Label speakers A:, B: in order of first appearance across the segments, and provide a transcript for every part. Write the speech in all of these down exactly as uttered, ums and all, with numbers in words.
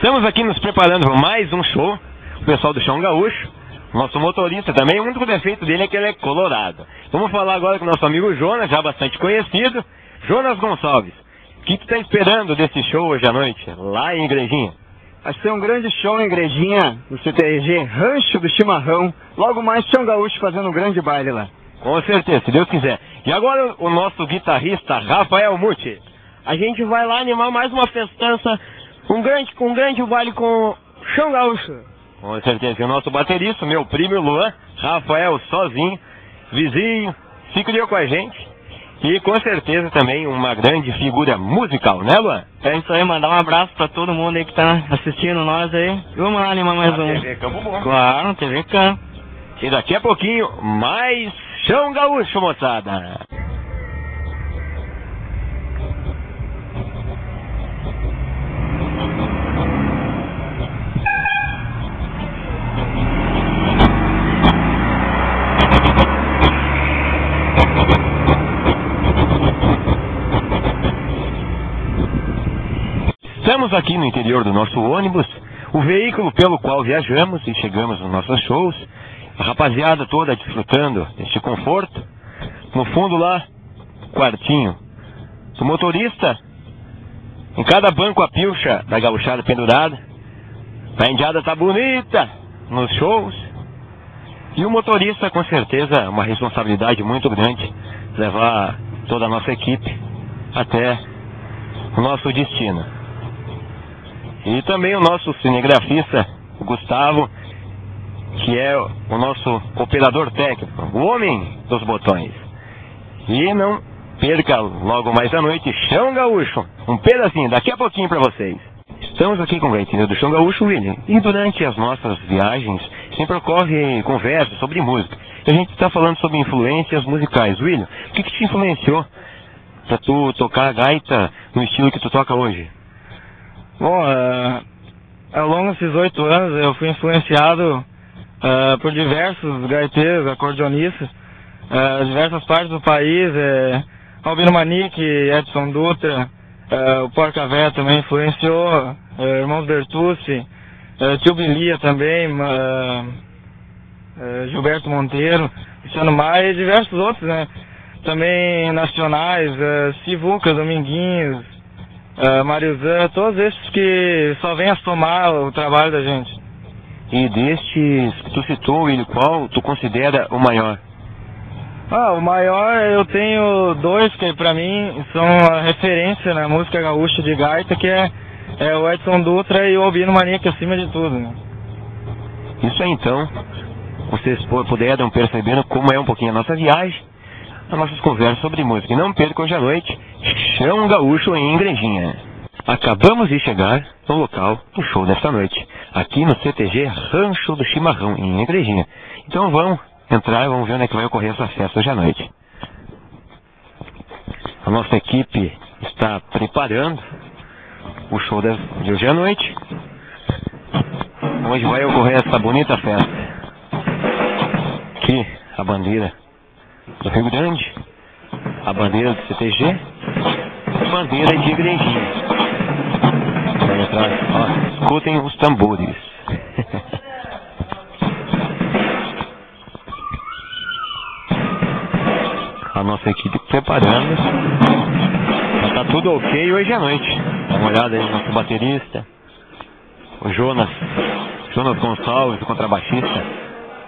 A: Estamos aqui nos preparando para mais um show. O pessoal do Chão Gaúcho. Nosso motorista também, o único defeito dele é que ele é colorado. Vamos falar agora com o nosso amigo Jonas, já bastante conhecido. Jonas Gonçalves, o que tu tá esperando desse show hoje à noite, lá em Igrejinha?
B: Vai ser um grande show em Igrejinha, no C T G Rancho do Chimarrão. Logo mais Chão Gaúcho fazendo um grande baile lá.
A: Com certeza, se Deus quiser. E agora o nosso guitarrista Rafael Muti.
C: A gente vai lá animar mais uma festança, um grande, um grande baile com Chão Gaúcho.
A: Com certeza. E o nosso baterista, meu primo Luan, Rafael sozinho, vizinho, se criou com a gente. E com certeza também uma grande figura musical, né, Luan?
C: É isso aí, mandar um abraço pra todo mundo aí que tá assistindo nós aí. Vamos lá animar mais um.
A: T V Campo Bom.
C: Claro, T V Campo.
A: E daqui a pouquinho, mais Chão Gaúcho, moçada. Estamos aqui no interior do nosso ônibus, o veículo pelo qual viajamos e chegamos nos nossos shows. A rapaziada toda desfrutando deste conforto. No fundo lá, quartinho do motorista. Em cada banco a pilcha da gauchada pendurada. A indiada tá bonita nos shows. E o motorista, com certeza, uma responsabilidade muito grande, levar toda a nossa equipe até o nosso destino. E também o nosso cinegrafista, o Gustavo, que é o nosso operador técnico, o homem dos botões. E não perca logo mais à noite Chão Gaúcho, um pedacinho, daqui a pouquinho para vocês. Estamos aqui com o gaiteiro do Chão Gaúcho, William, e durante as nossas viagens sempre ocorre conversa sobre música. E a gente está falando sobre influências musicais. William, o que, que te influenciou para tu tocar a gaita no estilo que tu toca hoje?
C: Bom, uh, ao longo desses oito anos eu fui influenciado uh, por diversos gaiteiros, acordeonistas, uh, diversas partes do país, uh, Albino Manique, Edson Dutra, uh, o Porca Véia também influenciou, uh, Irmãos Bertucci, uh, Tio Bilia também, uh, uh, Gilberto Monteiro, Luciano Maia e diversos outros, né? Também nacionais, uh, Sivuca, Dominguinhos, Uh, Mariozan, todos esses que só vêm a somar o trabalho da gente.
A: E destes que tu citou, William, qual tu considera o maior?
C: Ah, o maior eu tenho dois que pra mim são a referência na música gaúcha de gaita, que é, é o Edson Dutra e o Albino Manique acima de tudo, né?
A: Isso aí, então, vocês puderam perceber como é um pouquinho a nossa viagem, as nossas conversas sobre música. E não percam hoje à noite Chão Gaúcho em Igrejinha. Acabamos de chegar no local do show desta noite, aqui no C T G Rancho do Chimarrão em Igrejinha. Então vamos entrar e vamos ver onde é que vai ocorrer essa festa hoje à noite. A nossa equipe está preparando o show de hoje à noite, onde vai ocorrer essa bonita festa. Aqui a bandeira do Rio Grande, a bandeira do C T G, a bandeira de Igrejinha. Vai atrás, ó, escutem os tambores. A nossa equipe preparando. Já tá tudo ok hoje à noite. Dá uma olhada aí no nosso baterista, o Jonas, Jonas Gonçalves, o contrabaixista.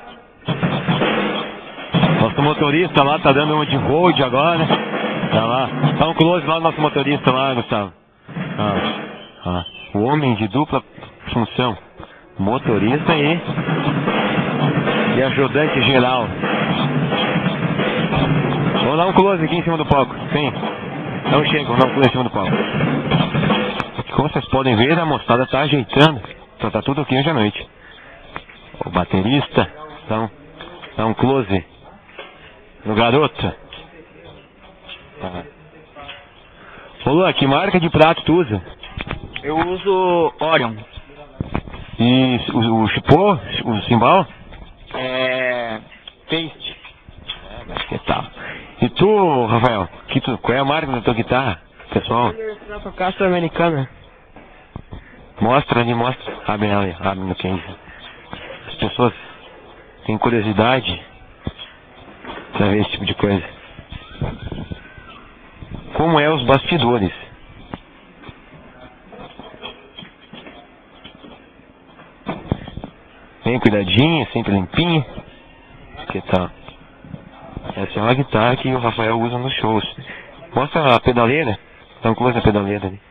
A: Nosso motorista lá tá dando um de hold agora. Tá lá. Dá um close lá no nosso motorista lá, Gustavo. Ah, ah. O homem de dupla função. Motorista e, e ajudante geral. Vamos dar um close aqui em cima do palco. Sim. Não chega, vamos dar um close em cima do palco. Como vocês podem ver, a moçada tá ajeitando. Então tá tudo aqui hoje à noite. O baterista dá um, dá um close no garoto. Ah. Ô Luan, que marca de prato tu usa?
C: Eu uso Orion.
A: E o, o chipô, o cimbal?
C: É... Taste.
A: É, mas que tal? E tu, Rafael, que tu, qual é a marca da tua guitarra, pessoal?
C: Stratocaster americana.
A: Mostra ali, mostra. Abre ali, abre no Kenji. As pessoas têm curiosidade pra ver esse tipo de coisa. Como é os bastidores. Bem cuidadinha, sempre limpinha. Que tal? Essa é uma guitarra que o Rafael usa nos shows. Mostra a pedaleira. Dá um close na pedaleira ali.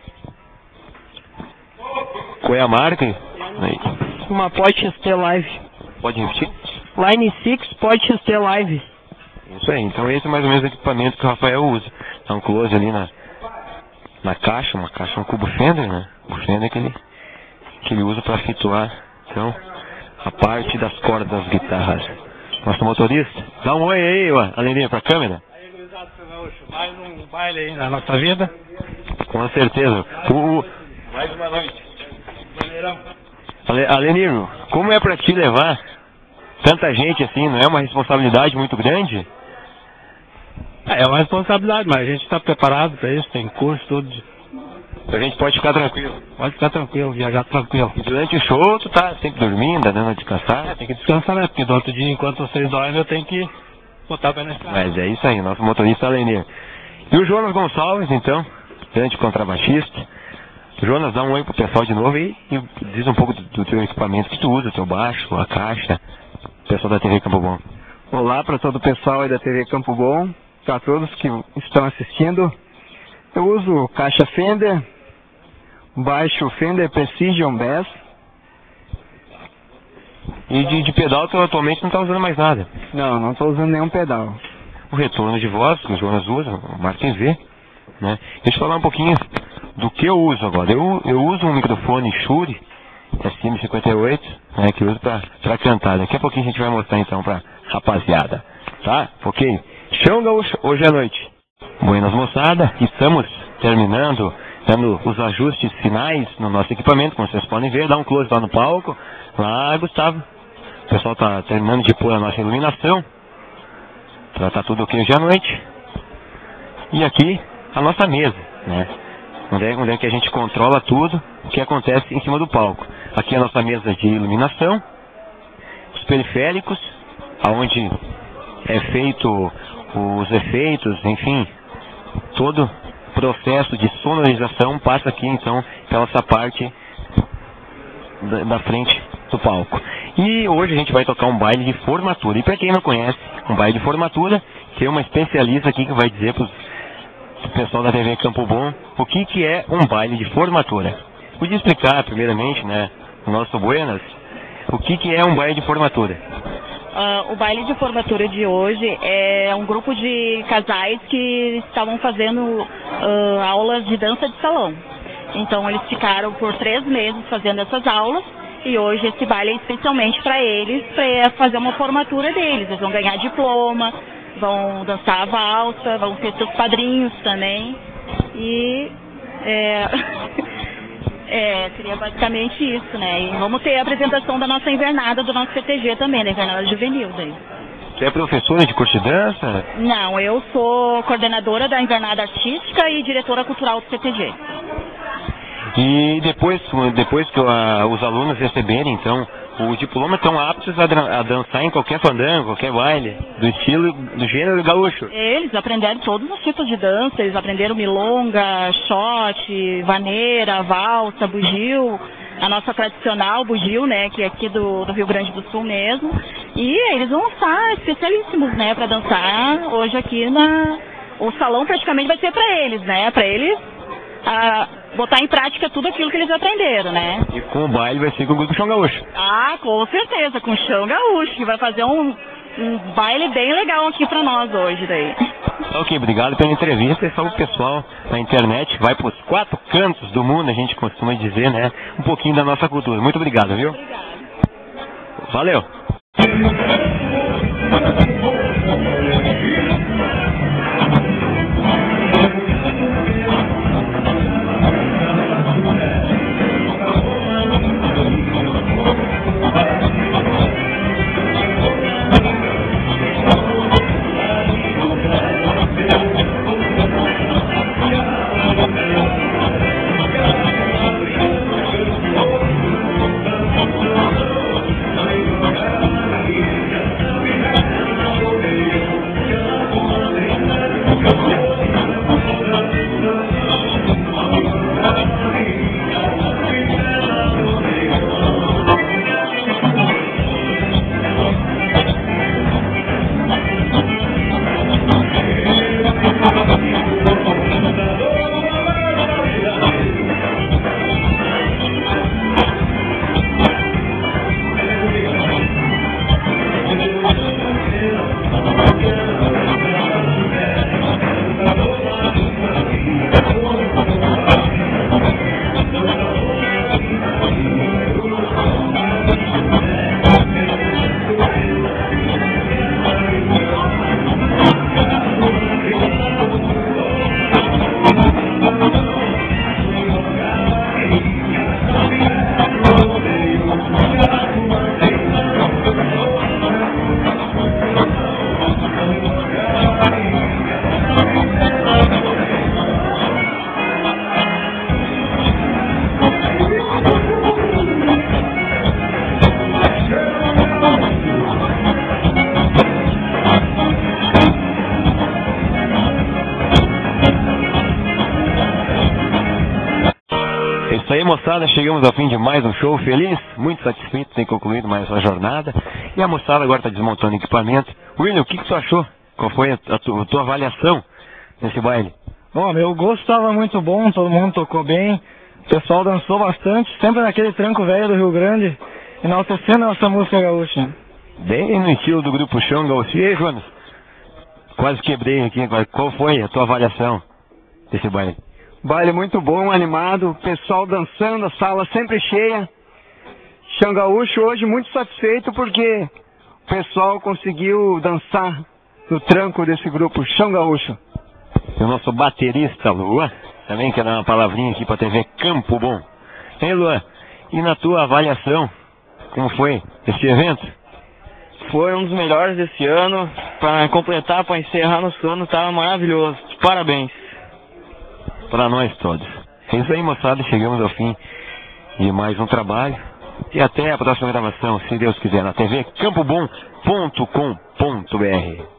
A: Qual é a marca? Aí.
D: Uma Pod X T Live.
A: Pode repetir?
D: Line seis Pod X T Live.
A: Isso aí, então esse é mais ou menos o equipamento que o Rafael usa. Dá um close ali na, na caixa, uma caixa, um cubo Fender, né? O Fender que ele, que ele usa para situar, então, a parte das cordas das guitarras. Nosso motorista, dá um oi aí, ó, Aleninha, pra câmera.
E: Aí, gurizada, mais um baile aí na nossa vida.
A: Com certeza. O, o...
E: Mais uma noite. Maneirão.
A: Ale, Aleniro, como é pra te levar tanta gente assim? Não é uma responsabilidade muito grande?
E: É uma responsabilidade, mas a gente está preparado para isso, tem curso, tudo.
A: A gente pode ficar tranquilo.
E: Pode ficar tranquilo, viajar tranquilo.
A: E durante o show, tu tá sempre dormindo, dando uma descansar?
E: É, tem que descansar, né? Porque do outro dia, enquanto vocês dormem, eu tenho que botar o pé na estrada.
A: Mas é isso aí, nosso motorista Alenir. E o Jonas Gonçalves, então, grande contrabaixista. Jonas, dá um oi pro pessoal de novo e, e diz um pouco do, do teu equipamento que tu usa, o teu baixo, a caixa, o pessoal da T V Campo Bom.
B: Olá para todo o pessoal aí da T V Campo Bom, para todos que estão assistindo. Eu uso caixa Fender, baixo Fender Precision Bass.
A: E de, de pedal tu atualmente não tá usando mais nada.
B: Não, não estou usando nenhum pedal.
A: O retorno de voz que o Jonas usa, o Martin V, né? Deixa eu falar um pouquinho do que eu uso agora. Eu, eu uso um microfone Shure S M cinquenta e oito, né, que eu uso pra, pra cantar. Daqui a pouquinho a gente vai mostrar então pra rapaziada, tá? Ok? Chão Gaúcho, hoje à noite. Buenas moçada, estamos terminando, dando os ajustes finais no nosso equipamento, como vocês podem ver. Dá um close lá no palco. Lá, Gustavo. O pessoal tá terminando de pôr a nossa iluminação. Pra tá tudo ok hoje à noite. E aqui, a nossa mesa, né? Onde é, onde é que a gente controla tudo o que acontece em cima do palco. Aqui é a nossa mesa de iluminação, os periféricos, aonde é feito os efeitos, enfim, todo o processo de sonorização passa aqui então pela essa parte da, da frente do palco. E hoje a gente vai tocar um baile de formatura. E para quem não conhece, um baile de formatura, tem uma especialista aqui que vai dizer para o pessoal da T V Campo Bom o que, que é um baile de formatura. Podia explicar primeiramente, né, o nosso Buenas, o que, que é um baile de formatura?
F: Uh, o baile de formatura de hoje é um grupo de casais que estavam fazendo uh, aulas de dança de salão. Então eles ficaram por três meses fazendo essas aulas e hoje esse baile é especialmente para eles, para fazer uma formatura deles. Eles vão ganhar diploma, vão dançar a valsa, vão ter seus padrinhos também. E é, é, seria basicamente isso, né? E vamos ter a apresentação da nossa invernada, do nosso C T G também, da invernada juvenil daí.
A: Você é professora de curso de dança?
F: Não, eu sou coordenadora da invernada artística e diretora cultural do C T G.
A: E depois, depois que uh, os alunos receberem, então, o diploma, estão aptos a, a dançar em qualquer fandango, qualquer baile, do estilo, do gênero gaúcho?
F: Eles aprenderam todos os tipos de dança, eles aprenderam milonga, shot, vaneira, valsa, bugio, a nossa tradicional bugio, né, que é aqui do, do Rio Grande do Sul mesmo. E eles vão estar especialíssimos, né, para dançar hoje aqui na... O salão praticamente vai ser para eles, né, para eles a, botar em prática tudo aquilo que eles aprenderam, né.
A: E com o baile vai ser com o grupo Chão Gaúcho?
F: Ah, com certeza, com o Chão Gaúcho, que vai fazer um, um baile bem legal aqui para nós hoje daí.
A: Ok, obrigado pela entrevista. E só o pessoal na internet vai para os quatro cantos do mundo, a gente costuma dizer, né, um pouquinho da nossa cultura. Muito obrigado, viu?
F: Obrigado.
A: Valeu! moçada, chegamos ao fim de mais um show. Feliz, muito satisfeito de ter concluído mais uma jornada. E a moçada agora está desmontando equipamento. William, o que, que tu achou? Qual foi a, a, tu, a tua avaliação nesse baile?
C: Bom, meu gosto estava muito bom, todo mundo tocou bem, o pessoal dançou bastante, sempre naquele tranco velho do Rio Grande, enaltecendo a nossa música gaúcha.
A: Bem no estilo do grupo Chão Gaúcho. E aí, Jonas? Quase quebrei aqui agora. Qual foi a tua avaliação desse baile?
B: Baile muito bom, animado, o pessoal dançando, a sala sempre cheia. Chão Gaúcho hoje muito satisfeito porque o pessoal conseguiu dançar no tranco desse grupo Chão Gaúcho.
A: E o nosso baterista, Luan, também quer dar uma palavrinha aqui para a T V Campo Bom. Ei, Luan, e na tua avaliação, como foi este evento?
C: Foi um dos melhores desse ano, para completar, para encerrar nosso ano, estava maravilhoso. Parabéns.
A: Para nós todos. É isso aí, moçada, chegamos ao fim de mais um trabalho. E até a próxima gravação, se Deus quiser, na T V campo bom ponto com ponto br.